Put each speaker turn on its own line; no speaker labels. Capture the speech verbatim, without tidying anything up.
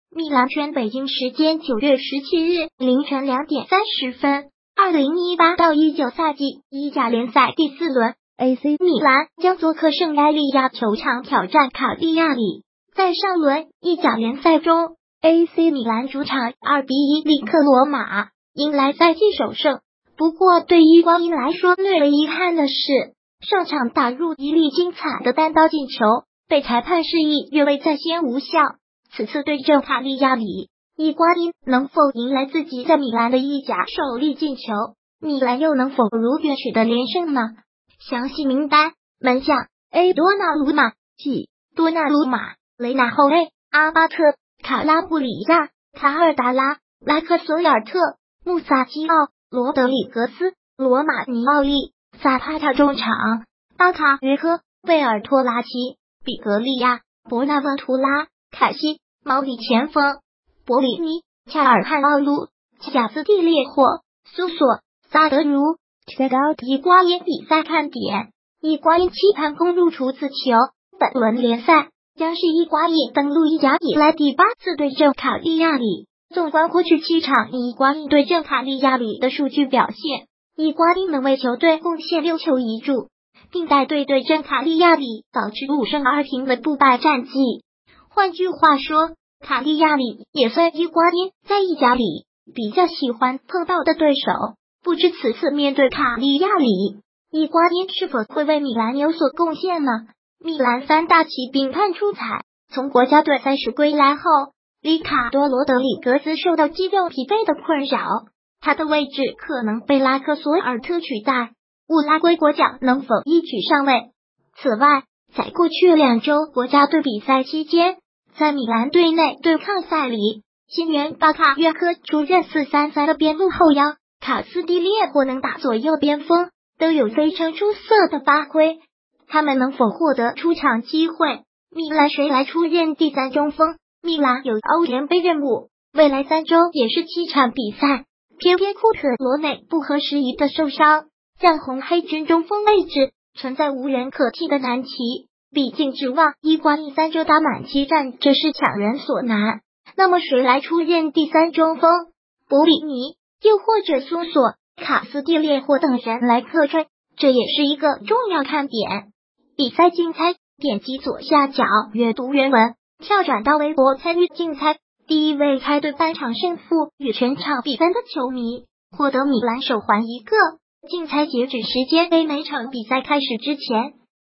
米兰圈北京时间九月十七日凌晨两点三十分，二零一八到一九赛季意甲联赛第四轮 ，A C 米兰将做客圣埃利亚球场挑战卡利亚里。在上轮意甲联赛中 ，A C 米兰主场二比一力克罗马，迎来赛季首胜。不过，对于光阴来说，略为遗憾的是，上场打入一粒精彩的单刀进球，被裁判示意越位在先无效。此次对阵卡利亚里，伊瓜因能否迎来自己在米兰的意甲首粒进球？米兰又能否如愿取得连胜呢？详细名单：门将 A 多纳鲁马 G 多纳鲁马，雷纳后卫阿巴特、卡拉布里亚、卡尔达拉、拉克索尔特、穆萨基奥、罗德里格斯、罗马尼奥利、萨帕塔中场，巴卡约科、贝尔托拉奇、比格利亚、博纳万图拉、凯西、毛里前锋博里尼、恰尔汉奥鲁、贾斯蒂列霍、苏索、萨德茹。伊瓜因比赛看点：伊瓜因期盼攻入处子球，本轮联赛将是伊瓜因登陆意甲以来第八次对阵卡利亚里。纵观过去七场伊瓜因对阵卡利亚里的数据表现，伊瓜因能为球队贡献六球一助，并带队对阵卡利亚里保持五胜二平的不败战绩。换句话说，卡利亚里也算伊瓜因在意甲里比较喜欢碰到的对手。不知此次面对卡利亚里，伊瓜因是否会为米兰有所贡献呢？米兰三大骑兵盼出彩，从国家队赛事归来后，里卡多·罗德里格斯受到肌肉疲惫的困扰，他的位置可能被拉克索尔特取代。乌拉圭国脚能否一举上位？此外，在过去两周国家队比赛期间，在米兰队内对抗赛里，新援巴卡约科出任四三三的边路后腰，卡斯蒂列或能打左右边锋，都有非常出色的发挥。他们能否获得出场机会？米兰谁来出任第三中锋？米兰有欧联杯任务，未来三周也是七场比赛，偏偏库特罗内不合时宜的受伤，让红黑军中锋位置存在无人可替的难题。毕竟指望伊瓜因三周打满七战，这是强人所难。那么谁来出任第三中锋？博里尼，又或者苏索、卡斯蒂列或等人来客串，这也是一个重要看点。比赛竞猜，点击左下角阅读原文，跳转到微博参与竞猜。第一位猜对半场胜负与全场比分的球迷，获得米兰手环一个。竞猜截止时间为每场比赛开始之前